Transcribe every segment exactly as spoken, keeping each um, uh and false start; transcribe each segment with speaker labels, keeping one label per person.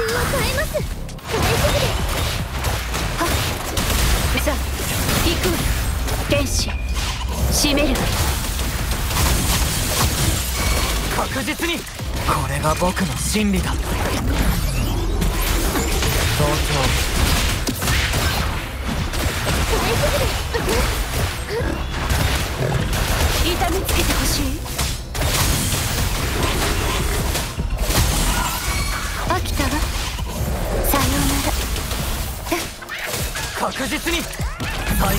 Speaker 1: 変えます。大丈夫です。
Speaker 2: はっ、さあ行くわ。天使締めるわ。
Speaker 3: 確実にこれが僕の真理だ。同調。
Speaker 1: 大丈夫です。
Speaker 2: 痛めつけてほしい。飽きたわ。さようなら。
Speaker 3: 確実に最高。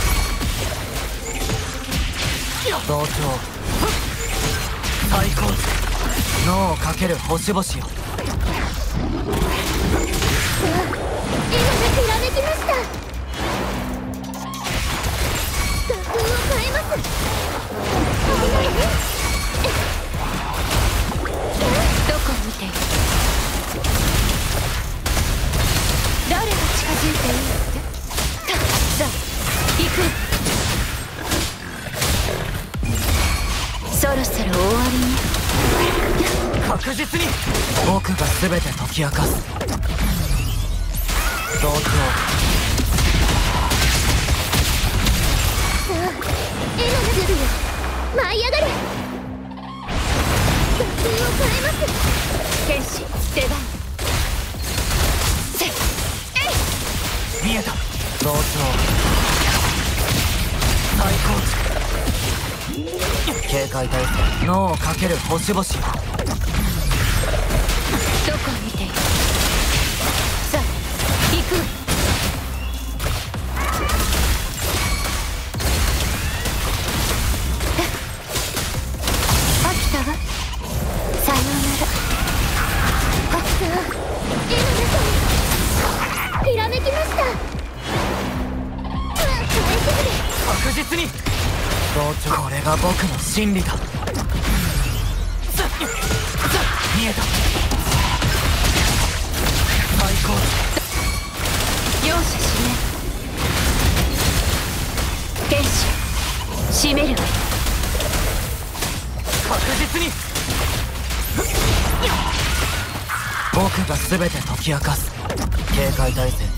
Speaker 3: 同調。最高。脳をかける星々よ。
Speaker 1: 今がひらめきました。画風を変えます。危ないね。
Speaker 2: どこ見ている。誰が近づいているってさあ行く。そろそろ終わりね。
Speaker 3: 確実に僕が全て解き明かす。同調。
Speaker 1: さあエラが出るよ。舞い上がれ。画風を変えます。
Speaker 2: 天使出番。せっ
Speaker 3: 見えた。同調。最高。警戒態勢。脳をかける星々よ。
Speaker 2: どこ見ている。さあ行く。飽きたわ。さようなら。
Speaker 1: さあエラだとひらめきました。大丈夫です。
Speaker 3: 確実に同調。これが僕の真理だ。見えた。最高。
Speaker 2: 容赦しねえ。天使締めるわ。
Speaker 3: 確実に僕が全て解き明かす。警戒態勢。